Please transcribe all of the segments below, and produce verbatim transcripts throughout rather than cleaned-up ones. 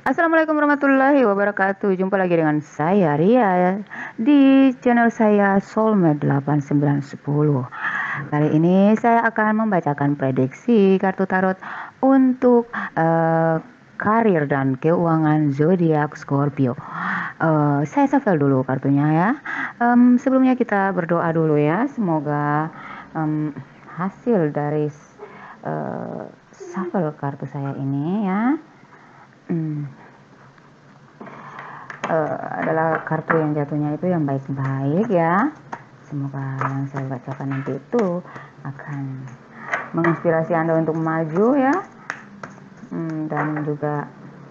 Assalamualaikum warahmatullahi wabarakatuh. Jumpa lagi dengan saya Ria di channel saya Soulmate delapan sembilan satu nol. Kali ini saya akan membacakan prediksi kartu tarot untuk uh, karir dan keuangan zodiak Scorpio. Uh, saya shuffle dulu kartunya ya. Um, sebelumnya kita berdoa dulu ya. Semoga um, hasil dari uh, shuffle kartu saya ini ya. Hmm. Uh, adalah kartu yang jatuhnya itu yang baik-baik ya. Semoga yang saya bacakan nanti itu akan menginspirasi Anda untuk maju ya. Hmm, dan juga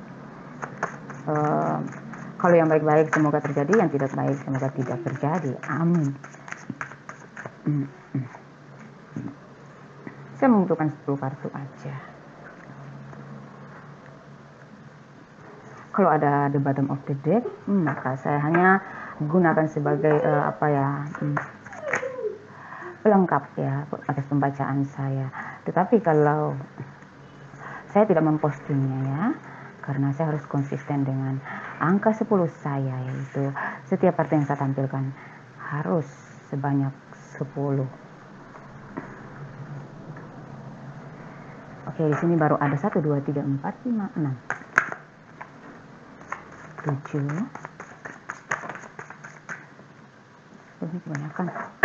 uh, kalau yang baik-baik semoga terjadi, yang tidak baik semoga tidak terjadi. Amin. Hmm, hmm. Saya membutuhkan sepuluh kartu aja. Kalau ada the bottom of the deck, hmm, maka saya hanya gunakan sebagai uh, apa ya, hmm, pelengkap ya atas pembacaan saya. Tetapi kalau saya tidak mempostingnya ya, karena saya harus konsisten dengan angka sepuluh saya, yaitu setiap kartu yang saya tampilkan harus sebanyak sepuluh. Oke, di sini baru ada satu, dua, tiga, empat, lima, enam, tujuh. Oh, ini kebanyakan.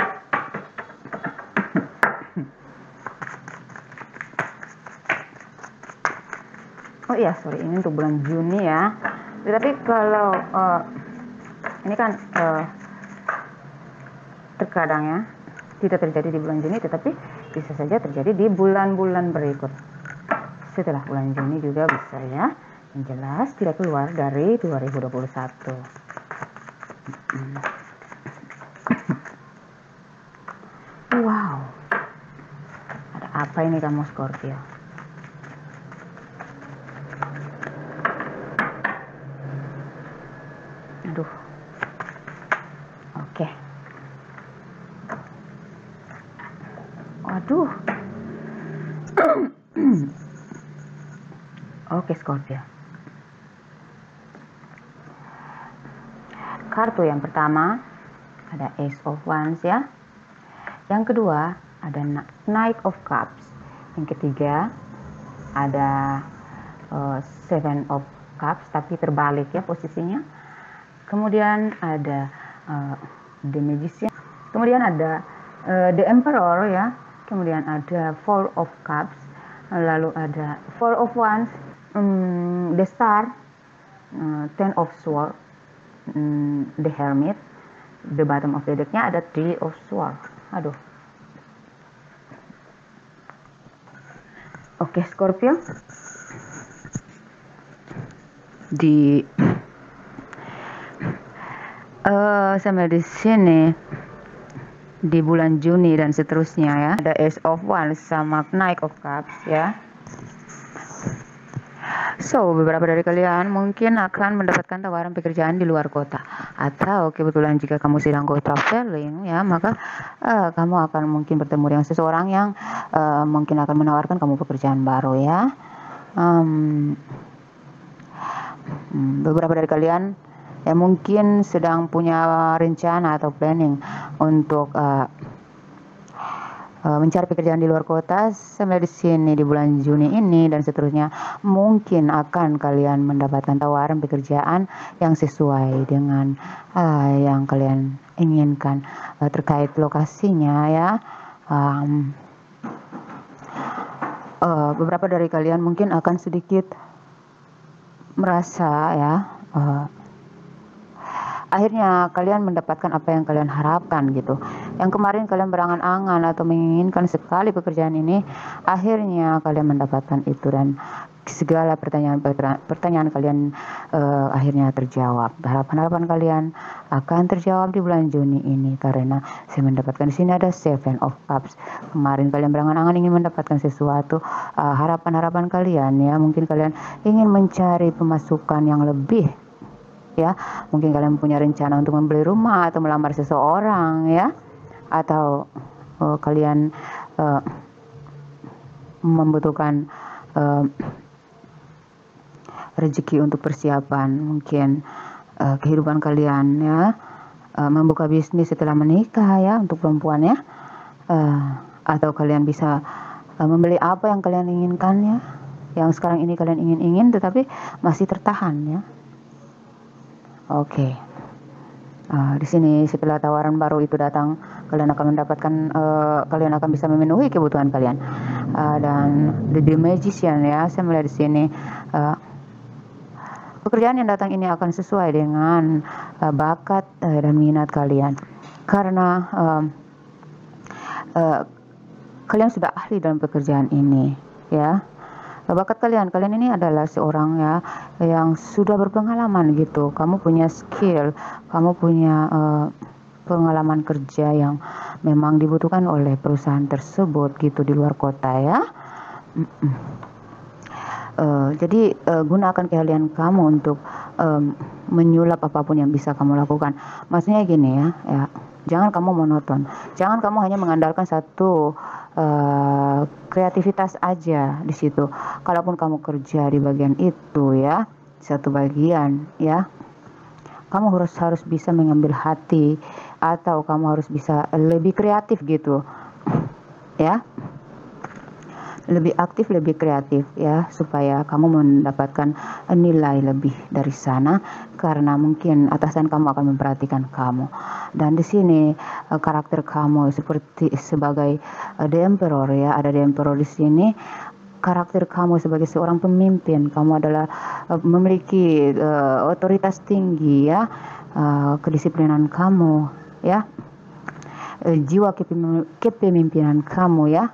Oh iya, sorry, ini untuk bulan Juni ya. Tetapi kalau uh, ini kan uh, terkadang ya tidak terjadi di bulan Juni, tetapi bisa saja terjadi di bulan-bulan berikut. Setelah bulan Juni juga bisa ya. Yang jelas tidak keluar dari dua ribu dua puluh satu. Wow, ada apa ini kamu Scorpio? Aduh, oke. Waduh. Oke Scorpio. Kartu yang pertama ada Ace of Wands ya. Yang kedua ada Knight of Cups. Yang ketiga ada uh, Seven of Cups tapi terbalik ya posisinya. Kemudian ada uh, The Magician. Kemudian ada uh, The Emperor ya. Kemudian ada Four of Cups. Lalu ada Four of Wands, um, The Star, uh, Ten of Swords, um, The Hermit. The bottom of the decknya ada Three of Swords. Aduh. Oke Scorpio. Di uh, sampai di sini di bulan Juni dan seterusnya ya, ada Ace of Wands sama Knight of Cups ya. So, beberapa dari kalian mungkin akan mendapatkan tawaran pekerjaan di luar kota, atau kebetulan jika kamu sedang go traveling ya, maka uh, kamu akan mungkin bertemu dengan seseorang yang uh, mungkin akan menawarkan kamu pekerjaan baru ya. Um, beberapa dari kalian ya mungkin sedang punya rencana atau planning untuk uh, uh, mencari pekerjaan di luar kota sampai di sini di bulan Juni ini dan seterusnya. Mungkin akan kalian mendapatkan tawaran pekerjaan yang sesuai dengan uh, yang kalian inginkan uh, terkait lokasinya ya. Um, uh, beberapa dari kalian mungkin akan sedikit merasa ya uh, akhirnya kalian mendapatkan apa yang kalian harapkan gitu. Yang kemarin kalian berangan-angan atau menginginkan sekali pekerjaan ini, akhirnya kalian mendapatkan itu dan segala pertanyaan pertanyaan kalian uh, akhirnya terjawab. Harapan-harapan kalian akan terjawab di bulan Juni ini karena saya mendapatkan di sini ada Seven of Cups. Kemarin kalian berangan-angan ingin mendapatkan sesuatu, uh, harapan-harapan kalian ya, mungkin kalian ingin mencari pemasukan yang lebih ya, mungkin kalian punya rencana untuk membeli rumah atau melamar seseorang ya, atau uh, kalian uh, membutuhkan uh, rezeki untuk persiapan mungkin uh, kehidupan kalian ya, uh, membuka bisnis setelah menikah ya untuk perempuan ya, uh, atau kalian bisa uh, membeli apa yang kalian inginkan ya, yang sekarang ini kalian ingin-ingin tetapi masih tertahan ya. Oke. Okay. Uh, di sini setelah tawaran baru itu datang, kalian akan mendapatkan, uh, kalian akan bisa memenuhi kebutuhan kalian. Uh, dan the, the magician ya, saya melihat di sini uh, pekerjaan yang datang ini akan sesuai dengan uh, bakat uh, dan minat kalian, karena uh, uh, kalian sudah ahli dalam pekerjaan ini ya. Bakat kalian, kalian ini adalah seorang ya yang sudah berpengalaman gitu. Kamu punya skill, kamu punya uh, pengalaman kerja yang memang dibutuhkan oleh perusahaan tersebut gitu di luar kota ya. Uh, jadi uh, gunakan keahlian kamu untuk um, menyulap apapun yang bisa kamu lakukan. Maksudnya gini ya, ya jangan kamu monoton, jangan kamu hanya mengandalkan satu Uh, kreativitas aja di situ. Kalaupun kamu kerja di bagian itu ya, satu bagian ya, kamu harus harus bisa mengambil hati, atau kamu harus bisa lebih kreatif gitu ya, lebih aktif, lebih kreatif ya, supaya kamu mendapatkan nilai lebih dari sana, karena mungkin atasan kamu akan memperhatikan kamu. Dan di sini karakter kamu seperti sebagai The Emperor ya, ada The Emperor di sini. Karakter kamu sebagai seorang pemimpin, kamu adalah uh, memiliki uh, otoritas tinggi ya, uh, kedisiplinan kamu ya, uh, jiwa kepemimpinan kamu ya.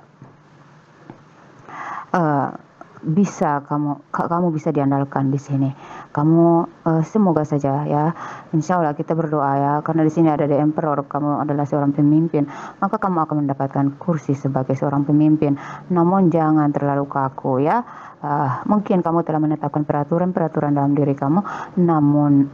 Uh, bisa kamu kamu bisa diandalkan di sini. Kamu uh, semoga saja ya, insya Allah kita berdoa ya, karena di sini ada The Emperor, kamu adalah seorang pemimpin, maka kamu akan mendapatkan kursi sebagai seorang pemimpin. Namun jangan terlalu kaku ya. Uh, mungkin kamu telah menetapkan peraturan-peraturan dalam diri kamu, namun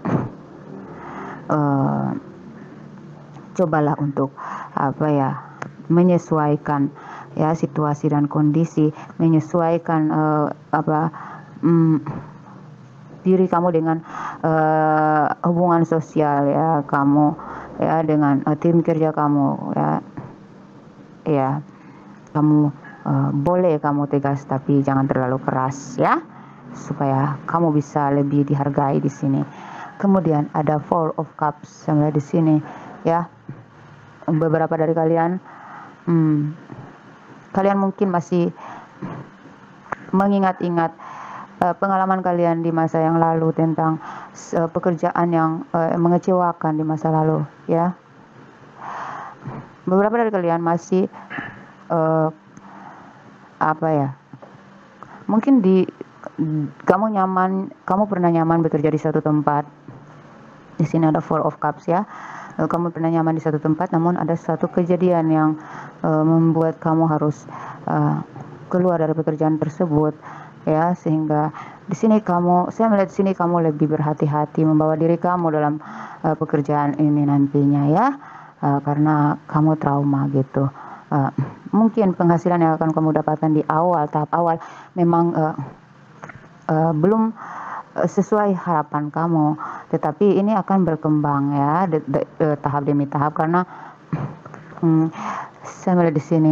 uh, cobalah untuk apa ya, menyesuaikan ya situasi dan kondisi, menyesuaikan uh, apa um, diri kamu dengan uh, hubungan sosial ya kamu ya, dengan uh, tim kerja kamu ya, ya kamu uh, boleh kamu tegas tapi jangan terlalu keras ya, supaya kamu bisa lebih dihargai di sini. Kemudian ada Four of Cups yang ada di sini ya. Beberapa dari kalian hmm, kalian mungkin masih mengingat-ingat uh, pengalaman kalian di masa yang lalu tentang uh, pekerjaan yang uh, mengecewakan di masa lalu ya. Beberapa dari kalian masih uh, apa ya, mungkin di kamu nyaman, kamu pernah nyaman bekerja di satu tempat. Di sini ada Four of Cups ya. Kamu pernah nyaman di satu tempat, namun ada suatu kejadian yang uh, membuat kamu harus uh, keluar dari pekerjaan tersebut ya, sehingga di sini kamu, saya melihat di sini kamu lebih berhati-hati membawa diri kamu dalam uh, pekerjaan ini nantinya ya, uh, karena kamu trauma gitu. Uh, mungkin penghasilan yang akan kamu dapatkan di awal, tahap awal memang uh, uh, belum sesuai harapan kamu, tetapi ini akan berkembang ya, de, de, de, tahap demi tahap, karena hmm, saya melihat di sini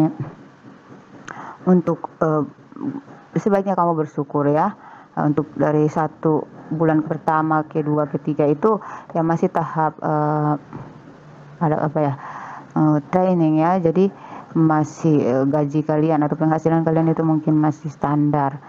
untuk uh, sebaiknya kamu bersyukur ya, untuk dari satu bulan pertama, kedua, ketiga itu ya masih tahap uh, ada apa ya, uh, training ya, jadi masih uh, gaji kalian atau penghasilan kalian itu mungkin masih standar.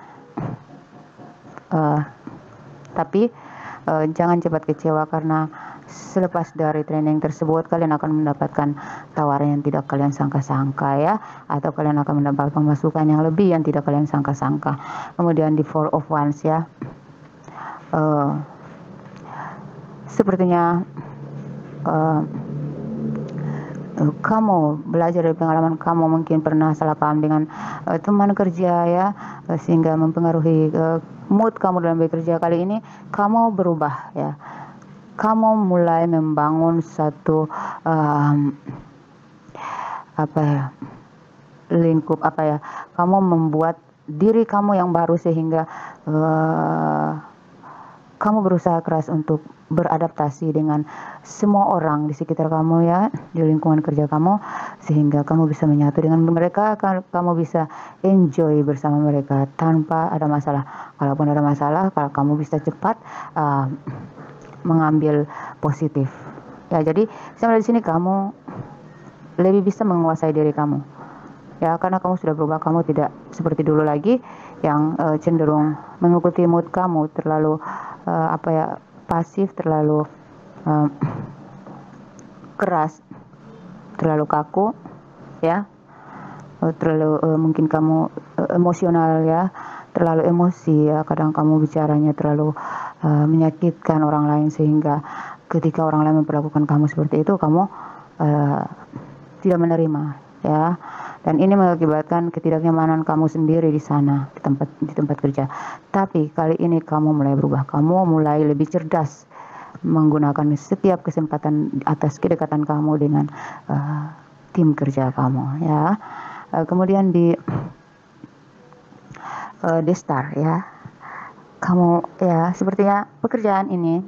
Uh, Tapi uh, jangan cepat kecewa, karena selepas dari training tersebut kalian akan mendapatkan tawaran yang tidak kalian sangka-sangka ya, atau kalian akan mendapatkan masukan yang lebih yang tidak kalian sangka-sangka. Kemudian di Four of Wands ya, uh, sepertinya uh, uh, kamu belajar dari pengalaman kamu, mungkin pernah salah paham dengan uh, teman kerja ya, uh, sehingga mempengaruhi uh, mood kamu dalam bekerja. Kali ini kamu berubah ya, kamu mulai membangun satu um, apa ya, lingkup apa ya, kamu membuat diri kamu yang baru, sehingga uh, kamu berusaha keras untuk beradaptasi dengan semua orang di sekitar kamu ya, di lingkungan kerja kamu, sehingga kamu bisa menyatu dengan mereka, kamu bisa enjoy bersama mereka tanpa ada masalah. Kalaupun ada masalah, kalau kamu bisa cepat uh, mengambil positif. Ya, jadi sampai di sini kamu lebih bisa menguasai diri kamu. Ya, karena kamu sudah berubah, kamu tidak seperti dulu lagi yang uh, cenderung mengikuti mood kamu, terlalu uh, apa ya, pasif, terlalu uh, keras, terlalu kaku, ya, uh, terlalu uh, mungkin kamu uh, emosional ya, terlalu emosi ya, kadang kamu bicaranya terlalu uh, menyakitkan orang lain sehingga ketika orang lain memperlakukan kamu seperti itu, kamu uh, tidak menerima ya. Dan ini mengakibatkan ketidaknyamanan kamu sendiri di sana, di tempat di tempat kerja. Tapi kali ini kamu mulai berubah, kamu mulai lebih cerdas menggunakan setiap kesempatan atas kedekatan kamu dengan uh, tim kerja kamu ya. Uh, kemudian di uh, di Star ya, kamu ya sepertinya pekerjaan ini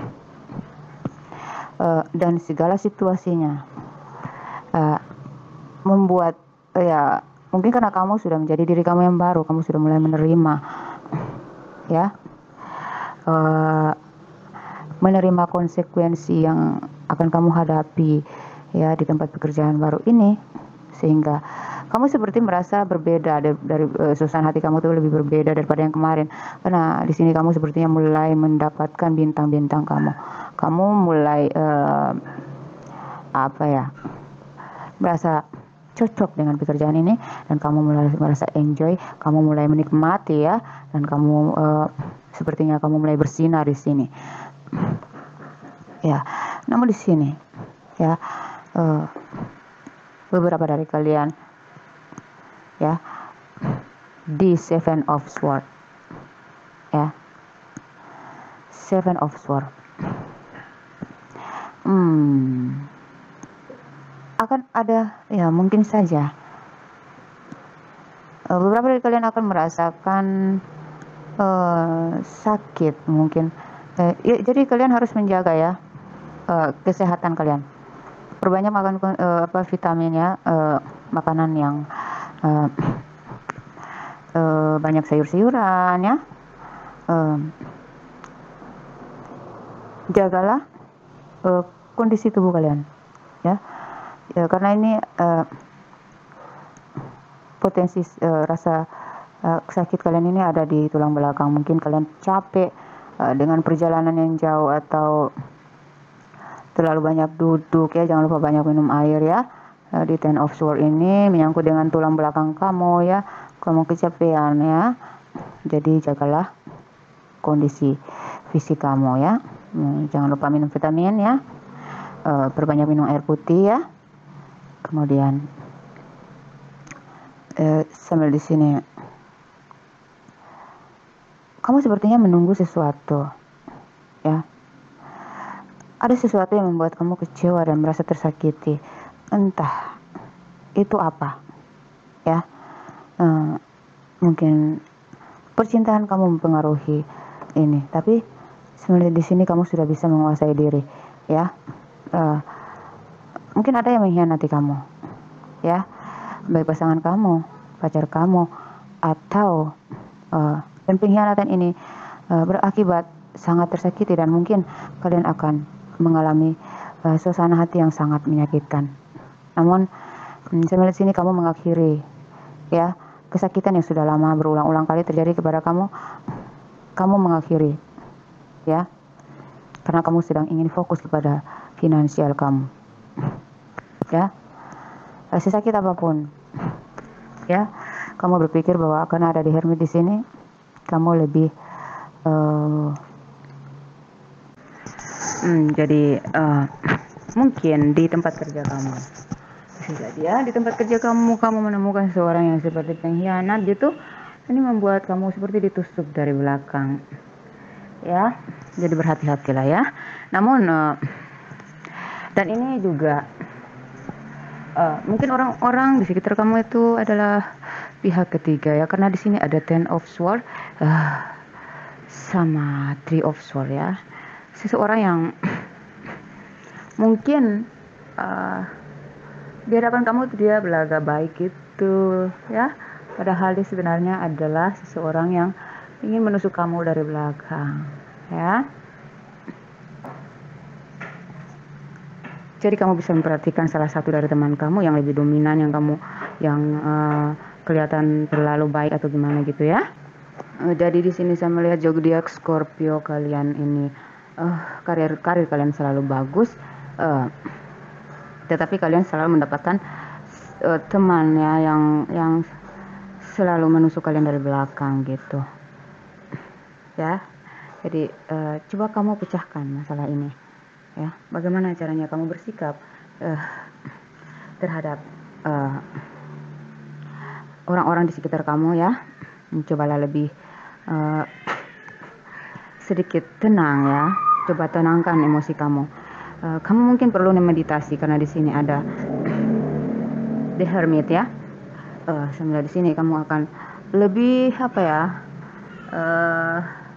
uh, dan segala situasinya uh, membuat ya, mungkin karena kamu sudah menjadi diri kamu yang baru, kamu sudah mulai menerima ya, uh, menerima konsekuensi yang akan kamu hadapi ya di tempat pekerjaan baru ini, sehingga kamu seperti merasa berbeda dari, dari uh, suasana hati kamu tuh lebih berbeda daripada yang kemarin, karena di sini kamu sepertinya mulai mendapatkan bintang-bintang kamu, kamu mulai uh, apa ya, merasa cocok dengan pekerjaan ini, dan kamu mulai merasa enjoy, kamu mulai menikmati ya, dan kamu uh, sepertinya kamu mulai bersinar di sini ya. Namun di sini ya, uh, beberapa dari kalian ya di Seven of Sword ya, Seven of Sword hmm akan ada ya, mungkin saja uh, beberapa dari kalian akan merasakan uh, sakit mungkin, uh, ya, jadi kalian harus menjaga ya uh, kesehatan kalian, perbanyak makan uh, apa vitaminnya, uh, makanan yang uh, uh, banyak sayur-sayuran ya, uh, jagalah uh, kondisi tubuh kalian ya. Ya, karena ini uh, potensi uh, rasa uh, sakit kalian ini ada di tulang belakang. Mungkin kalian capek uh, dengan perjalanan yang jauh atau terlalu banyak duduk ya. Jangan lupa banyak minum air ya. Uh, di Ten of Swords ini menyangkut dengan tulang belakang kamu ya. Kamu kecapean ya. Jadi jagalah kondisi fisik kamu ya. Hmm, jangan lupa minum vitamin ya. Uh, perbanyak minum air putih ya. Kemudian eh, sambil di sini kamu sepertinya menunggu sesuatu ya, ada sesuatu yang membuat kamu kecewa dan merasa tersakiti, entah itu apa ya. eh, mungkin percintaan kamu mempengaruhi ini, tapi sebenarnya di sini kamu sudah bisa menguasai diri ya. eh, Mungkin ada yang mengkhianati kamu ya, baik pasangan kamu, pacar kamu, atau uh, dan pengkhianatan ini uh, berakibat sangat tersakiti, dan mungkin kalian akan mengalami uh, suasana hati yang sangat menyakitkan. Namun hmm, sampai di sini kamu mengakhiri ya kesakitan yang sudah lama berulang-ulang kali terjadi kepada kamu. Kamu mengakhiri ya, karena kamu sedang ingin fokus kepada finansial kamu ya. Sesakit apapun ya, kamu berpikir bahwa akan ada di Hermit di sini, kamu lebih uh, hmm, jadi uh, mungkin di tempat kerja kamu bisa jadi ya, di tempat kerja kamu kamu menemukan seorang yang seperti pengkhianat gitu. Ini membuat kamu seperti ditusuk dari belakang ya, jadi berhati-hatilah ya. Namun uh, dan ini juga uh, mungkin orang-orang di sekitar kamu itu adalah pihak ketiga ya, karena di sini ada Ten of Swords. Uh, sama Three of Swords ya. Seseorang yang mungkin uh, di hadapan kamu dia berlagak baik gitu ya, padahal dia sebenarnya adalah seseorang yang ingin menusuk kamu dari belakang ya. Jadi kamu bisa memperhatikan salah satu dari teman kamu yang lebih dominan, yang kamu yang uh, kelihatan terlalu baik atau gimana gitu ya. Uh, jadi di sini saya melihat zodiak Scorpio kalian ini uh, karir karir kalian selalu bagus, uh, tetapi kalian selalu mendapatkan uh, teman ya yang yang selalu menusuk kalian dari belakang gitu ya. Jadi uh, coba kamu pecahkan masalah ini ya. Bagaimana caranya kamu bersikap uh, terhadap uh, orang-orang di sekitar kamu ya. Cobalah lebih uh, sedikit tenang ya. Coba tenangkan emosi kamu. Uh, kamu mungkin perlu meditasi karena di sini ada The Hermit ya. Uh, sambil di sini kamu akan lebih apa ya? Uh,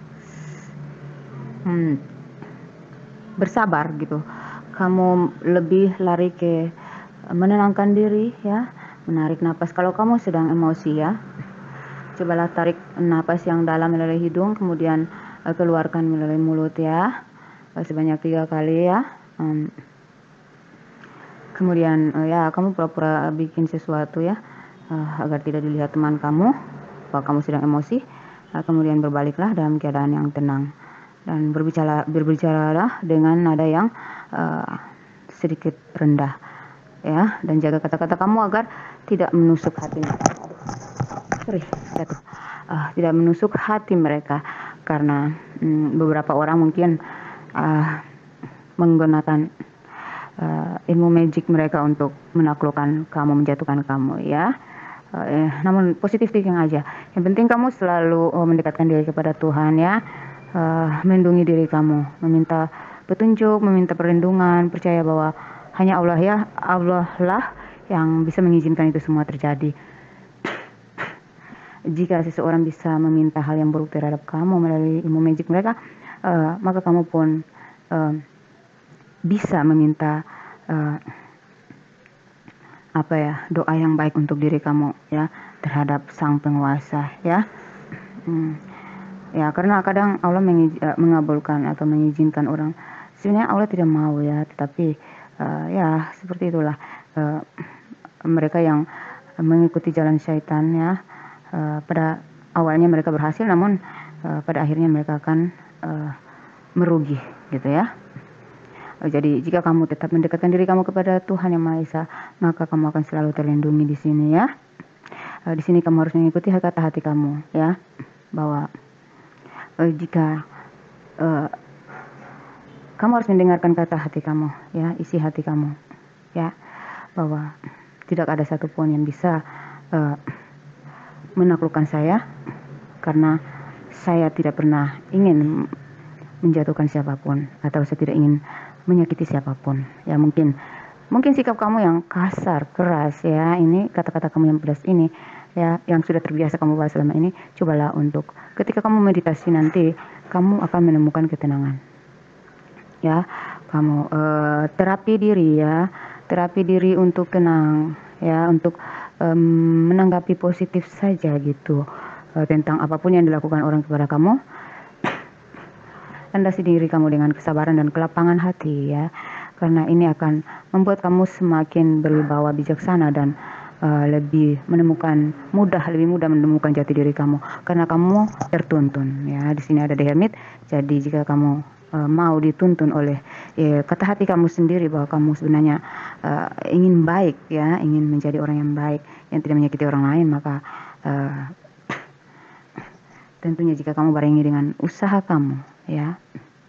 hmm, bersabar gitu. Kamu lebih lari ke menenangkan diri ya, menarik napas. Kalau kamu sedang emosi ya, cobalah tarik napas yang dalam melalui hidung, kemudian uh, keluarkan melalui mulut ya, uh, sebanyak tiga kali ya. Um, kemudian uh, ya kamu pura-pura bikin sesuatu ya, uh, agar tidak dilihat teman kamu bahwa kamu sedang emosi. Uh, kemudian berbaliklah dalam keadaan yang tenang dan berbicara berbicaralah dengan nada yang uh, sedikit rendah ya, dan jaga kata-kata kamu agar tidak menusuk hati mereka. Sorry, jatuh. Uh, tidak menusuk hati mereka karena um, beberapa orang mungkin uh, menggunakan uh, ilmu magic mereka untuk menaklukkan kamu, menjatuhkan kamu ya. Uh, eh, namun positif thinking aja. Yang penting kamu selalu uh, mendekatkan diri kepada Tuhan ya. Uh, melindungi diri kamu, meminta petunjuk, meminta perlindungan, percaya bahwa hanya Allah ya, Allah lah yang bisa mengizinkan itu semua terjadi. Jika seseorang bisa meminta hal yang buruk terhadap kamu melalui ilmu magic mereka, uh, maka kamu pun uh, bisa meminta uh, apa ya, doa yang baik untuk diri kamu ya, terhadap Sang Penguasa ya. Hmm. Ya, karena kadang Allah mengabulkan atau mengizinkan orang. Sebenarnya Allah tidak mau ya, tetapi uh, ya seperti itulah uh, mereka yang mengikuti jalan syaitan ya. Uh, pada awalnya mereka berhasil, namun uh, pada akhirnya mereka akan uh, merugi gitu ya. Uh, jadi jika kamu tetap mendekatkan diri kamu kepada Tuhan Yang Maha Esa, maka kamu akan selalu terlindungi di sini ya. Uh, di sini kamu harus mengikuti kata hati kamu ya, bahwa Uh, jika uh, kamu harus mendengarkan kata hati kamu ya, isi hati kamu ya, bahwa tidak ada satupun yang bisa uh, menaklukkan saya, karena saya tidak pernah ingin menjatuhkan siapapun atau saya tidak ingin menyakiti siapapun ya. Mungkin mungkin sikap kamu yang kasar, keras ya, ini kata-kata kamu yang pedas ini ya, yang sudah terbiasa kamu bahas selama ini, cobalah untuk ketika kamu meditasi nanti, kamu akan menemukan ketenangan ya. Kamu uh, terapi diri ya, terapi diri untuk tenang ya, untuk um, menanggapi positif saja gitu uh, tentang apapun yang dilakukan orang kepada kamu. Landasi diri kamu dengan kesabaran dan kelapangan hati ya, karena ini akan membuat kamu semakin berwibawa bijaksana dan Uh, lebih menemukan mudah lebih mudah menemukan jati diri kamu, karena kamu tertuntun ya. Di sini ada The Hermit. Jadi jika kamu uh, mau dituntun oleh ya, kata hati kamu sendiri bahwa kamu sebenarnya uh, ingin baik ya, ingin menjadi orang yang baik yang tidak menyakiti orang lain, maka uh, tentunya jika kamu barengi dengan usaha kamu ya,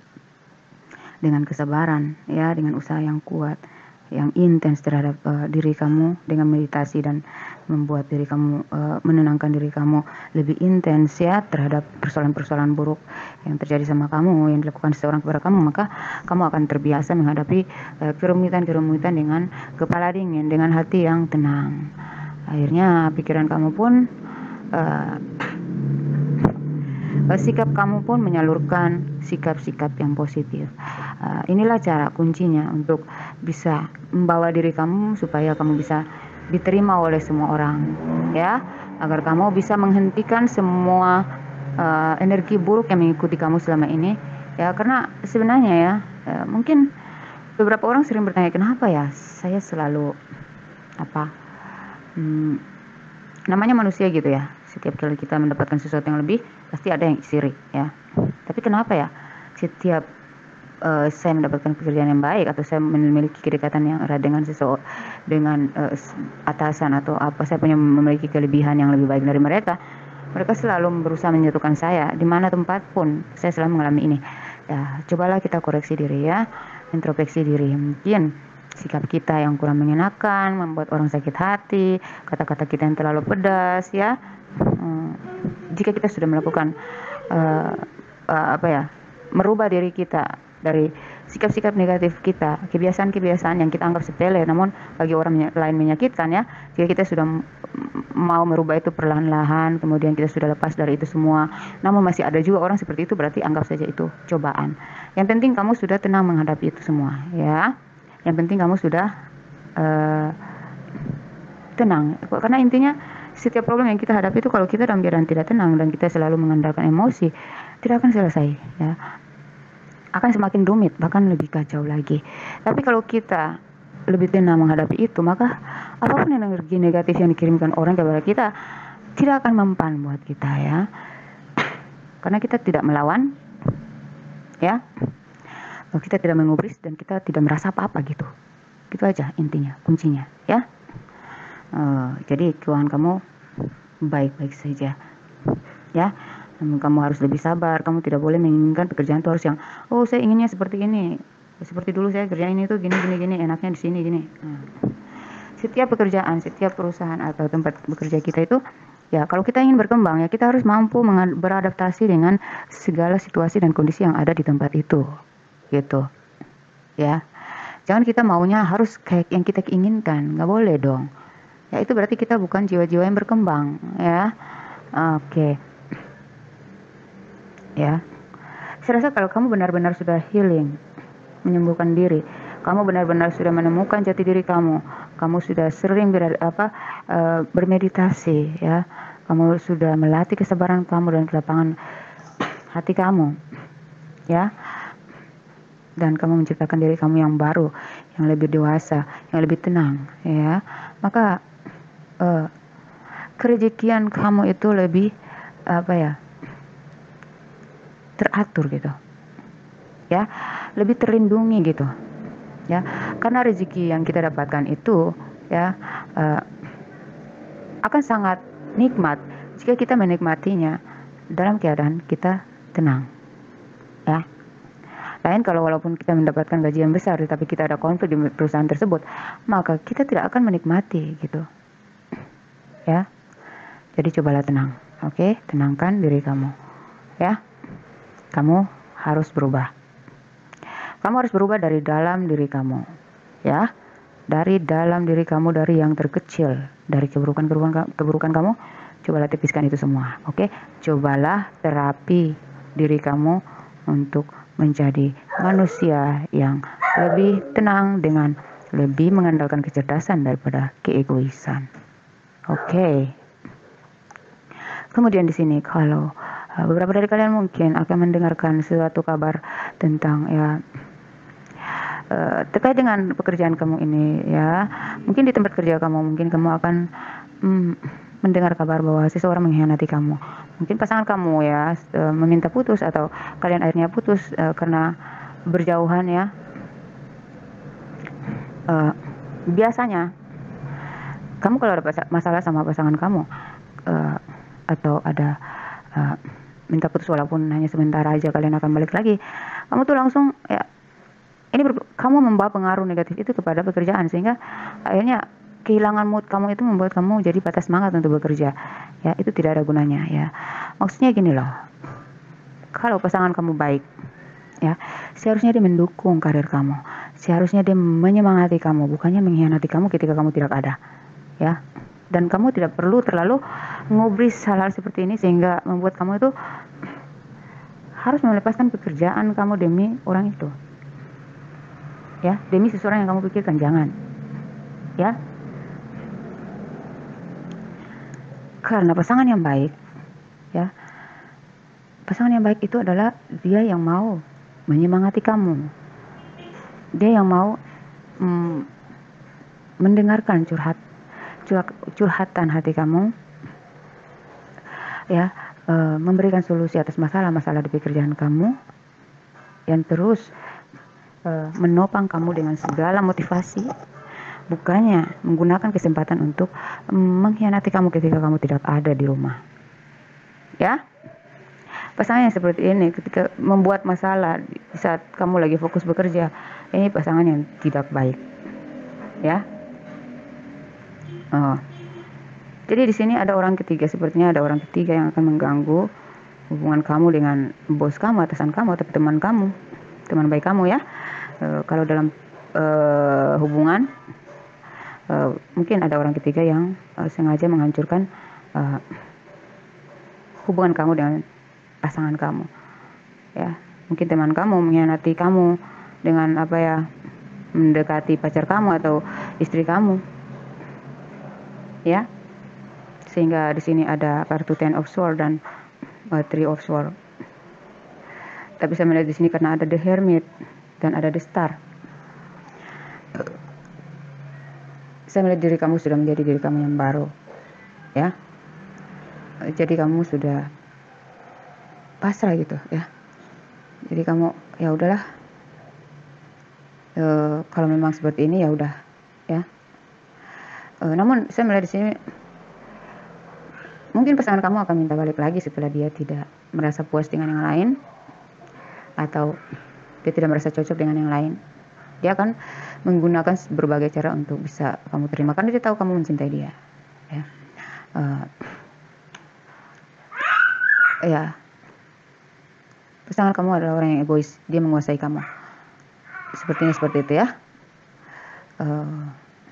dengan kesabaran ya, dengan usaha yang kuat, yang intens terhadap uh, diri kamu dengan meditasi dan membuat diri kamu uh, menenangkan diri kamu lebih intens ya terhadap persoalan-persoalan buruk yang terjadi sama kamu, yang dilakukan seseorang kepada kamu, maka kamu akan terbiasa menghadapi uh, kerumitan-kerumitan dengan kepala dingin, dengan hati yang tenang. Akhirnya pikiran kamu pun uh, uh, sikap kamu pun menyalurkan sikap-sikap yang positif. Uh, inilah cara kuncinya untuk bisa membawa diri kamu supaya kamu bisa diterima oleh semua orang, ya, agar kamu bisa menghentikan semua uh, energi buruk yang mengikuti kamu selama ini, ya. Karena sebenarnya ya, uh, mungkin beberapa orang sering bertanya, kenapa ya saya selalu apa hmm, namanya manusia gitu ya, setiap kali kita mendapatkan sesuatu yang lebih pasti ada yang sirik, ya. Tapi kenapa ya setiap uh, saya mendapatkan pekerjaan yang baik atau saya memiliki kedekatan yang erat dengan seseorang, dengan uh, atasan atau apa, saya punya memiliki kelebihan yang lebih baik dari mereka, mereka selalu berusaha menjatuhkan saya di mana tempat pun saya selalu mengalami ini. Ya, cobalah kita koreksi diri, ya, introspeksi diri. Mungkin sikap kita yang kurang mengenakan membuat orang sakit hati, kata-kata kita yang terlalu pedas, ya. Hmm, jika kita sudah melakukan uh, uh, apa ya, merubah diri kita dari sikap-sikap negatif kita, kebiasaan-kebiasaan yang kita anggap sepele namun bagi orang lain menyakitkan, ya. Jika kita sudah mau merubah itu perlahan-lahan, kemudian kita sudah lepas dari itu semua, namun masih ada juga orang seperti itu, berarti anggap saja itu cobaan. Yang penting kamu sudah tenang menghadapi itu semua, ya. Yang penting kamu sudah uh, tenang. Karena intinya setiap problem yang kita hadapi itu kalau kita dalam keadaan tidak tenang dan kita selalu mengandalkan emosi, tidak akan selesai, ya. Akan semakin rumit, bahkan lebih kacau lagi. Tapi kalau kita lebih tenang menghadapi itu, maka apapun energi negatif yang dikirimkan orang kepada kita tidak akan mempan buat kita, ya. Karena kita tidak melawan, ya. Kita tidak mengubris dan kita tidak merasa apa-apa gitu. Gitu aja intinya, kuncinya, ya. Uh, jadi keuangan kamu baik-baik saja, ya. Namun kamu harus lebih sabar. Kamu tidak boleh menginginkan pekerjaan itu harus yang, oh saya inginnya seperti ini, seperti dulu saya kerja ini tuh gini gini gini, enaknya di sini gini. Nah, setiap pekerjaan, setiap perusahaan atau tempat bekerja kita itu, ya, kalau kita ingin berkembang, ya, kita harus mampu beradaptasi dengan segala situasi dan kondisi yang ada di tempat itu, gitu, ya. Jangan kita maunya harus kayak yang kita inginkan, nggak boleh dong. Ya, itu berarti kita bukan jiwa-jiwa yang berkembang, ya. Oke, ya. Saya rasa kalau kamu benar-benar sudah healing, menyembuhkan diri, kamu benar-benar sudah menemukan jati diri kamu, kamu sudah sering ber, apa, uh, bermeditasi, ya. Kamu sudah melatih kesabaran kamu dan kelapangan hati kamu, ya. Dan kamu menciptakan diri kamu yang baru, yang lebih dewasa, yang lebih tenang, ya. Maka uh, kerejekian kamu itu lebih apa ya, teratur gitu, ya, lebih terlindungi gitu, ya. Karena rezeki yang kita dapatkan itu, ya, uh, akan sangat nikmat jika kita menikmatinya dalam keadaan kita tenang, ya. Lain kalau walaupun kita mendapatkan gaji yang besar tetapi kita ada konflik di perusahaan tersebut, maka kita tidak akan menikmati gitu, ya. Jadi cobalah tenang, oke? Tenangkan diri kamu, ya. Kamu harus berubah. Kamu harus berubah dari dalam diri kamu, ya. Dari dalam diri kamu, dari yang terkecil, dari keburukan-keburukan keburukan kamu, cobalah tepiskan itu semua, oke? Cobalah terapi diri kamu untuk menjadi manusia yang lebih tenang dengan lebih mengandalkan kecerdasan daripada keegoisan. Oke. Okay. Kemudian di sini kalau uh, beberapa dari kalian mungkin akan mendengarkan suatu kabar tentang, ya, uh, terkait dengan pekerjaan kamu ini, ya. Mungkin di tempat kerja kamu, mungkin kamu akan mm, mendengar kabar bahwa seseorang mengkhianati kamu. Mungkin pasangan kamu, ya, meminta putus atau kalian akhirnya putus uh, karena berjauhan, ya. Uh, biasanya kamu kalau ada masalah sama pasangan kamu, uh, atau ada uh, minta putus walaupun hanya sementara aja, kalian akan balik lagi, kamu tuh langsung, ya, ini ber, kamu membawa pengaruh negatif itu kepada pekerjaan sehingga akhirnya kehilangan mood kamu itu membuat kamu jadi patah semangat untuk bekerja, ya. Itu tidak ada gunanya, ya. Maksudnya gini loh, kalau pasangan kamu baik, ya, seharusnya dia mendukung karir kamu, seharusnya dia menyemangati kamu, bukannya mengkhianati kamu ketika kamu tidak ada, ya. Dan kamu tidak perlu terlalu ngubris hal-hal seperti ini sehingga membuat kamu itu harus melepaskan pekerjaan kamu demi orang itu, ya, demi seseorang yang kamu pikirkan. Jangan, ya, karena pasangan yang baik, ya, pasangan yang baik itu adalah dia yang mau menyemangati kamu, dia yang mau mm, mendengarkan curhat curhat curhatan hati kamu, ya, e, memberikan solusi atas masalah-masalah di pekerjaan kamu, yang terus e, menopang kamu dengan segala motivasi, bukannya menggunakan kesempatan untuk mengkhianati kamu ketika kamu tidak ada di rumah, ya. Pasangan yang seperti ini ketika membuat masalah di saat kamu lagi fokus bekerja, ini pasangan yang tidak baik, ya. Oh. Jadi di sini ada orang ketiga, sepertinya ada orang ketiga yang akan mengganggu hubungan kamu dengan bos kamu, atasan kamu, atau teman kamu, teman baik kamu, ya. E, kalau dalam e, hubungan, e, mungkin ada orang ketiga yang e, sengaja menghancurkan e, hubungan kamu dengan pasangan kamu, ya. Mungkin teman kamu mengkhianati kamu dengan apa ya, mendekati pacar kamu atau istri kamu, ya. Sehingga di sini ada kartu Ten of Swords dan uh, Three of Swords. Tapi saya melihat di sini karena ada The Hermit dan ada The Star. Saya melihat diri kamu sudah menjadi diri kamu yang baru, ya. Jadi kamu sudah pasrah gitu, ya. Jadi kamu ya udahlah. E, kalau memang seperti ini ya udah, ya. E, namun saya melihat di sini mungkin pasangan kamu akan minta balik lagi setelah dia tidak merasa puas dengan yang lain, atau dia tidak merasa cocok dengan yang lain. Dia akan menggunakan berbagai cara untuk bisa kamu terima, karena dia tahu kamu mencintai dia, ya. Uh, ya, pasangan kamu adalah orang yang egois, dia menguasai kamu. Sepertinya seperti itu, ya. Uh,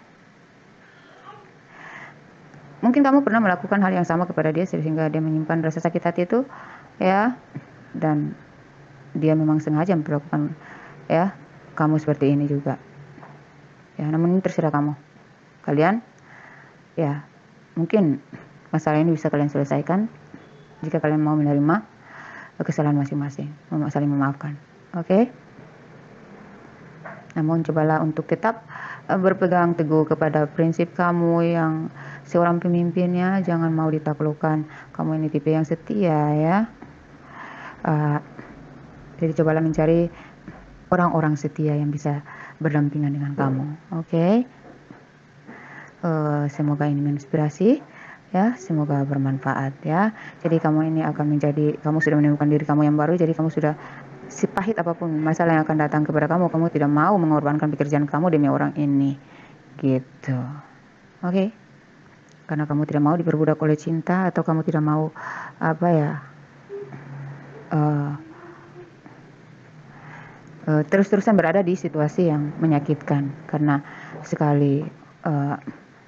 Mungkin kamu pernah melakukan hal yang sama kepada dia sehingga dia menyimpan rasa sakit hati itu, ya, dan dia memang sengaja memperlakukan, ya, kamu seperti ini juga, ya. Namun ini terserah kamu, kalian, ya, mungkin masalah ini bisa kalian selesaikan jika kalian mau menerima kesalahan masing-masing, saling memaafkan, oke? Okay? Namun cobalah untuk tetap uh, berpegang teguh kepada prinsip kamu yang seorang pemimpinnya, jangan mau ditaklukkan. Kamu ini tipe yang setia, ya. Uh, jadi cobalah mencari orang-orang setia yang bisa berdampingan dengan kamu, oke? Okay? Uh, semoga ini menginspirasi, ya. Semoga bermanfaat, ya. Jadi kamu ini akan menjadi, kamu sudah menemukan diri kamu yang baru. Jadi kamu sudah, sepahit apapun masalah yang akan datang kepada kamu, kamu tidak mau mengorbankan pekerjaan kamu demi orang ini, gitu, oke? Okay? Karena kamu tidak mau diperbudak oleh cinta, atau kamu tidak mau apa ya, uh, uh, terus-terusan berada di situasi yang menyakitkan, karena sekali uh,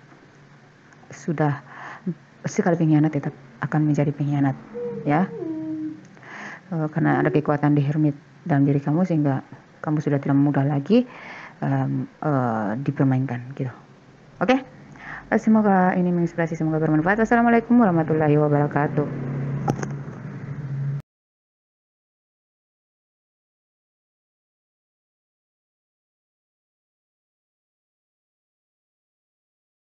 sudah sekali pengkhianat tetap akan menjadi pengkhianat, ya. Uh, karena ada kekuatan di Hermit dalam diri kamu, sehingga kamu sudah tidak mudah lagi um, uh, dipermainkan, gitu. Oke, okay? uh, semoga ini menginspirasi, semoga bermanfaat. Wassalamualaikum warahmatullahi wabarakatuh.